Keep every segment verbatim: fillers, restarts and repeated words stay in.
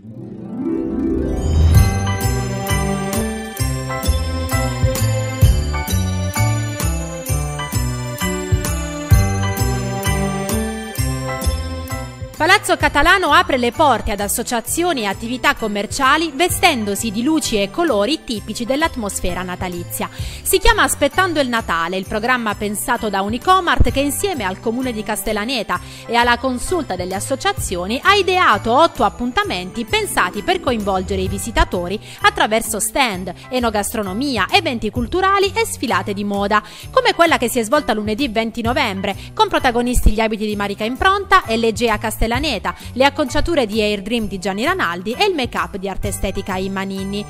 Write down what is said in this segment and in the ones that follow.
Palazzo Catalano apre le porte ad associazioni e attività commerciali vestendosi di luci e colori tipici dell'atmosfera natalizia. Si chiama Aspettando il Natale, il programma pensato da Unicomart che insieme al Comune di Castellaneta e alla consulta delle associazioni ha ideato otto appuntamenti pensati per coinvolgere i visitatori attraverso stand, enogastronomia, eventi culturali e sfilate di moda, come quella che si è svolta lunedì venti novembre, con protagonisti gli abiti di Marica Impronta e l'Egea Castellaneta, le acconciature di Air Dream di Gianni Ranaldi e il make-up di Arte Estetica Immanini.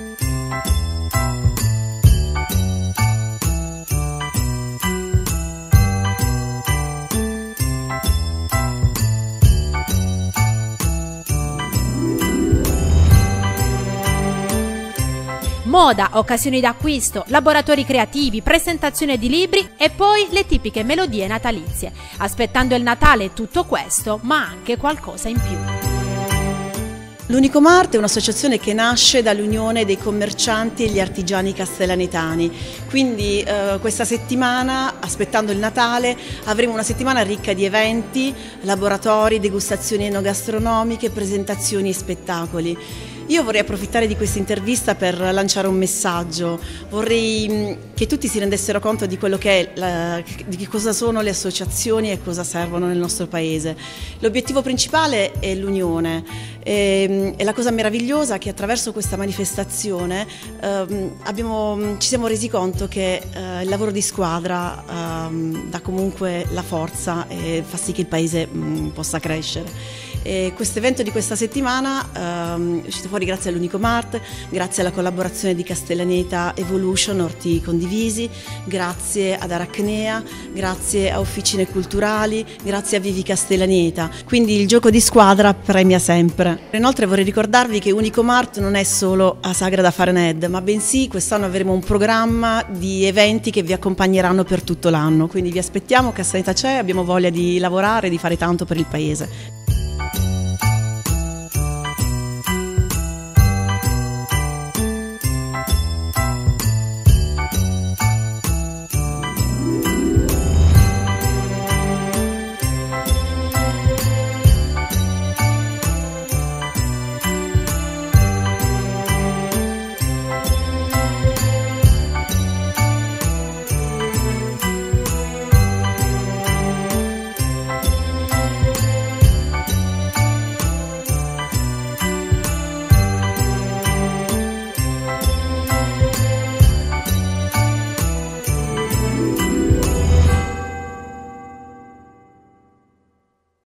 Moda, occasioni d'acquisto, laboratori creativi, presentazione di libri e poi le tipiche melodie natalizie. Aspettando il Natale tutto questo, ma anche qualcosa in più. L'Unicomart è un'associazione che nasce dall'unione dei commercianti e gli artigiani castellanetani, quindi eh, questa settimana, aspettando il Natale, avremo una settimana ricca di eventi, laboratori, degustazioni enogastronomiche, presentazioni e spettacoli. Io vorrei approfittare di questa intervista per lanciare un messaggio, vorrei che tutti si rendessero conto di quello che è, la, di che cosa sono le associazioni e cosa servono nel nostro paese. L'obiettivo principale è l'unione e, e la cosa meravigliosa è che attraverso questa manifestazione eh, abbiamo, ci siamo resi conto che eh, il lavoro di squadra eh, dà comunque la forza e fa sì che il paese mh, possa crescere. Questo evento di questa settimana ehm, è uscito fuori grazie all'Unicomart, grazie alla collaborazione di Castellaneta Evolution, Orti Condivisi, grazie ad Aracnea, grazie a Officine Culturali, grazie a Vivi Castellaneta. Quindi il gioco di squadra premia sempre. Inoltre vorrei ricordarvi che Unicomart non è solo a Sagrada Farened, ma bensì quest'anno avremo un programma di eventi che vi accompagneranno per tutto l'anno. Quindi vi aspettiamo, Castellaneta c'è, abbiamo voglia di lavorare e di fare tanto per il paese.